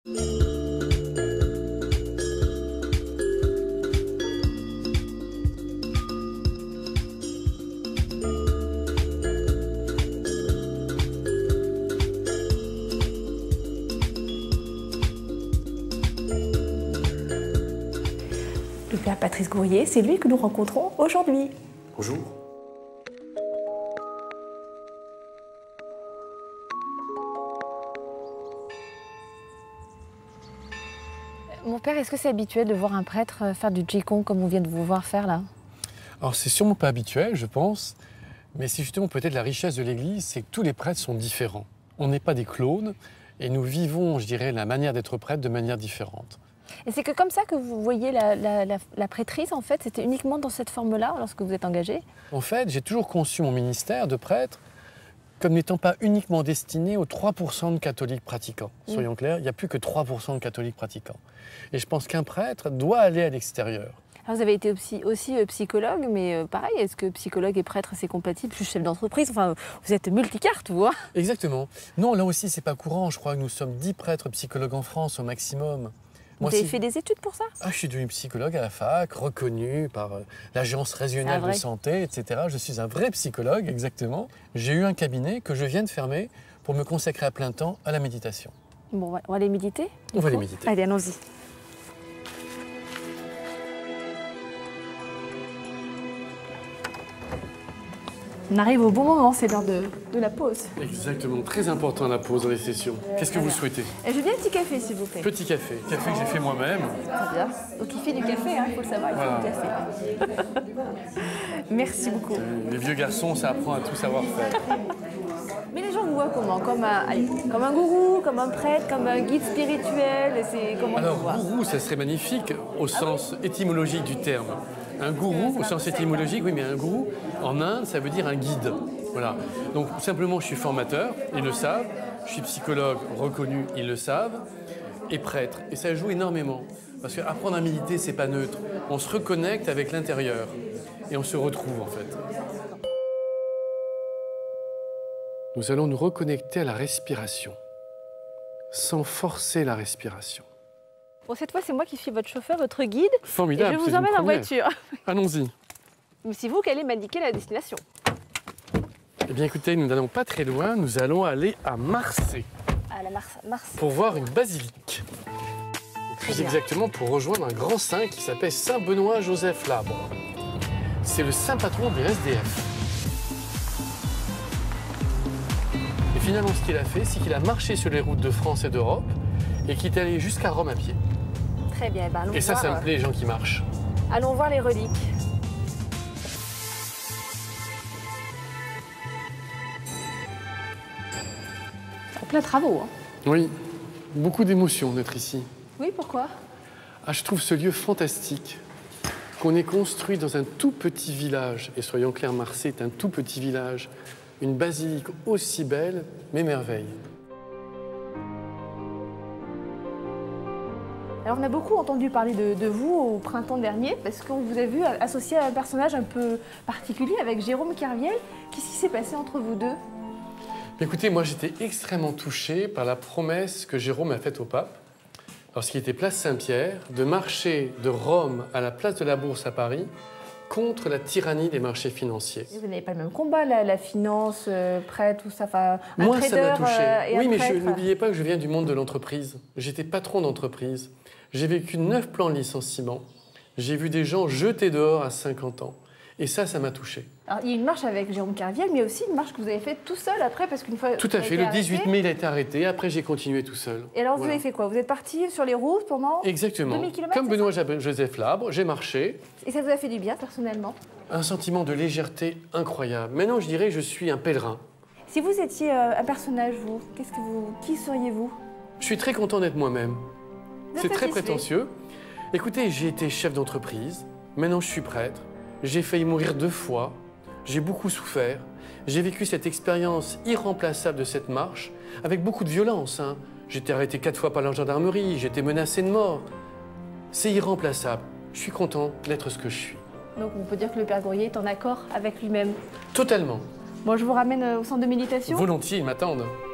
Le père Patrice Gourrier, c'est lui que nous rencontrons aujourd'hui. Bonjour. Mon père, est-ce que c'est habituel de voir un prêtre faire du Qigong comme on vient de vous voir faire là? Alors c'est sûrement pas habituel, je pense, mais c'est justement peut-être la richesse de l'Église, c'est que tous les prêtres sont différents. On n'est pas des clones et nous vivons, je dirais, la manière d'être prêtre de manière différente. Et c'est que comme ça que vous voyez la prêtrise, en fait, c'était uniquement dans cette forme-là lorsque vous êtes engagé? En fait, j'ai toujours conçu mon ministère de prêtre comme n'étant pas uniquement destiné aux 3% de catholiques pratiquants. Soyons clairs, il n'y a plus que 3% de catholiques pratiquants. Et je pense qu'un prêtre doit aller à l'extérieur. Alors vous avez été aussi psychologue, mais pareil, est-ce que psychologue et prêtre, c'est compatible? Je suis chef d'entreprise, enfin, vous êtes multicarte, vous voyez. Exactement. Non, là aussi, c'est pas courant. Je crois que nous sommes 10 prêtres psychologues en France au maximum. Vous avez fait des études pour ça? Je suis devenu psychologue à la fac, reconnu par l'Agence régionale de santé, etc. Je suis un vrai psychologue, exactement. J'ai eu un cabinet que je viens de fermer pour me consacrer à plein temps à la méditation. Bon, on va aller méditer? On va aller méditer. Allez, allons-y. On arrive au bon moment, c'est l'heure de la pause. Exactement, très important la pause dans les sessions. Qu'est-ce que vous souhaitez? Je veux bien un petit café, s'il vous plaît. Petit café, café que j'ai fait moi-même. Très bien. Donc il fait du café, il faut le savoir, il fait du café. Merci beaucoup. Les vieux garçons, ça apprend à tout savoir faire. Mais les gens vous voient comment? Comme un gourou, comme un prêtre, comme un guide spirituel? Comment Alors, vous voient? gourou, ça serait magnifique au sens étymologique du terme. Un gourou, au sens étymologique, oui, mais un gourou, en Inde, ça veut dire un guide. Voilà. Donc, simplement, je suis formateur, ils le savent. Je suis psychologue reconnu, ils le savent. Et prêtre. Et ça joue énormément. Parce qu'apprendre à méditer, c'est pas neutre. On se reconnecte avec l'intérieur. Et on se retrouve, en fait. Nous allons nous reconnecter à la respiration, sans forcer la respiration. Bon, cette fois, c'est moi qui suis votre chauffeur, votre guide. Formidable. Et je vous emmène en voiture. Allons-y. Mais c'est vous qui allez m'indiquer la destination. Eh bien, écoutez, nous n'allons pas très loin. Nous allons aller à Marseille. À la Marseille. Pour voir une basilique. Plus exactement, pour rejoindre un grand saint qui s'appelle Saint Benoît-Joseph Labre. C'est le saint patron des SDF. Et finalement, ce qu'il a fait, c'est qu'il a marché sur les routes de France et d'Europe et qu'il est allé jusqu'à Rome à pied. Très bien, allons et ça, voir, ça me plaît, les gens qui marchent. Allons voir les reliques. En plein travaux. Hein. Oui, beaucoup d'émotions d'être ici. Oui, pourquoi? Je trouve ce lieu fantastique, qu'on ait construit dans un tout petit village. Et soyons clairs, Marseille est un tout petit village. Une basilique aussi belle, m'émerveille. Alors on a beaucoup entendu parler de vous au printemps dernier parce qu'on vous a vu associé à un personnage un peu particulier avec Jérôme Kerviel. Qu'est-ce qui s'est passé entre vous deux? Écoutez, moi j'étais extrêmement touché par la promesse que Jérôme a faite au pape lorsqu'il était place Saint-Pierre de marcher de Rome à la place de la Bourse à Paris contre la tyrannie des marchés financiers. Vous n'avez pas le même combat, la finance, prêt, tout ça, enfin, un moi, trader, ça m'a touché. Oui, mais n'oubliez pas que je viens du monde de l'entreprise. J'étais patron d'entreprise. J'ai vécu 9 plans de licenciement. J'ai vu des gens jetés dehors à 50 ans. Et ça m'a touché. Alors, il y a une marche avec Jérôme Kerviel, mais aussi une marche que vous avez faite tout seul après, parce qu'une fois... Tout à fait. Le 18 mai, il a été arrêté. Après, j'ai continué tout seul. Et alors, vous avez fait quoi? Vous êtes parti sur les routes pendant... Exactement. 2000 km, comme Benoît-Joseph Labre, j'ai marché. Et ça vous a fait du bien, personnellement? Un sentiment de légèreté incroyable. Maintenant, je dirais que je suis un pèlerin. Si vous étiez un personnage, vous, qui seriez-vous? Je suis très content d'être moi-même. C'est très satisfait? prétentieux. Écoutez, j'ai été chef d'entreprise. Maintenant, je suis prêtre. J'ai failli mourir 2 fois. J'ai beaucoup souffert. J'ai vécu cette expérience irremplaçable de cette marche avec beaucoup de violence. J'ai été arrêté 4 fois par la gendarmerie. J'ai été menacé de mort. C'est irremplaçable. Je suis content d'être ce que je suis. Donc on peut dire que le Père Gourrier est en accord avec lui-même. Totalement. Bon, je vous ramène au centre de méditation. Volontiers, ils m'attendent.